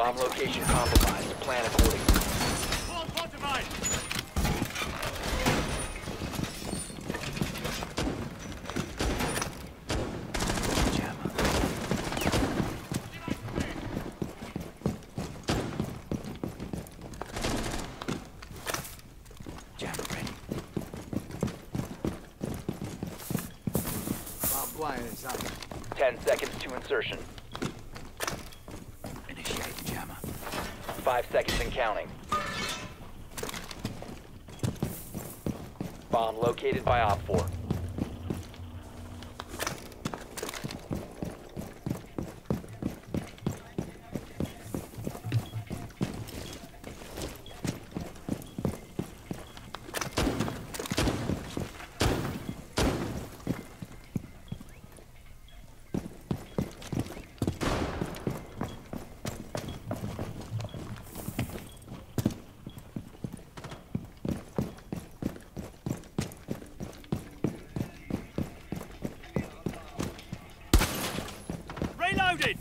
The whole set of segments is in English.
Bomb location compromised. Plan accordingly. Jammer ready. 10 seconds to insertion. Initiate jammer. 5 seconds and counting. Bomb located by Op 4. Reloaded!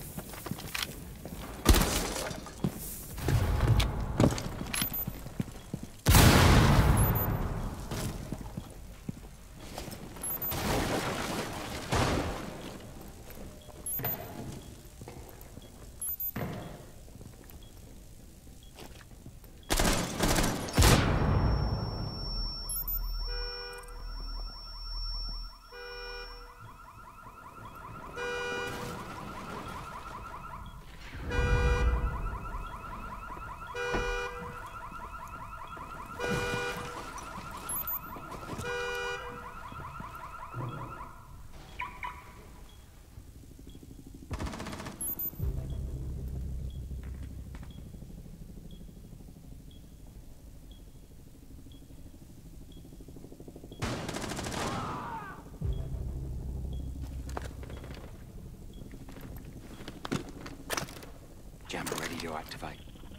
Jammer ready to activate.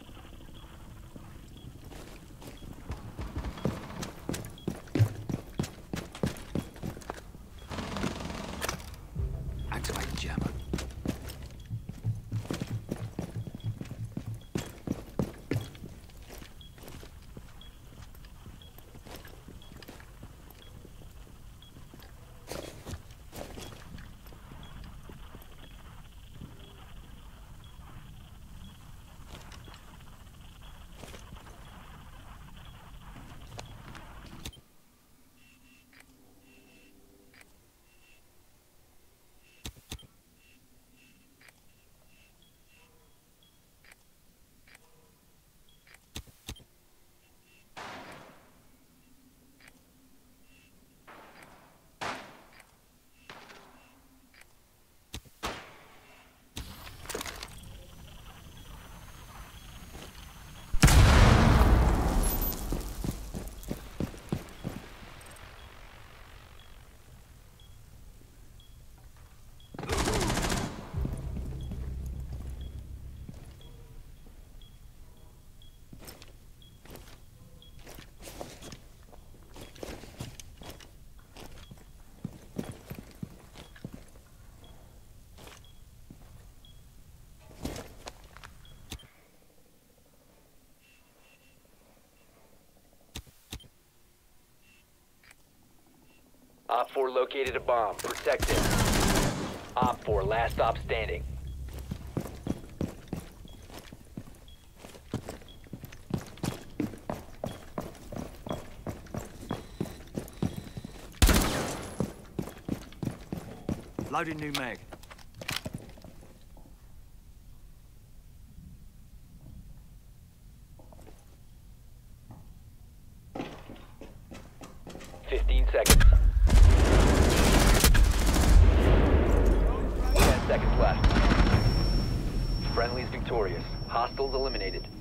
Activate jammer. Op 4 located a bomb. Protect it. Op 4, last stop standing. Loading new mag. Seconds. 10 seconds left. Friendly's victorious. Hostiles eliminated.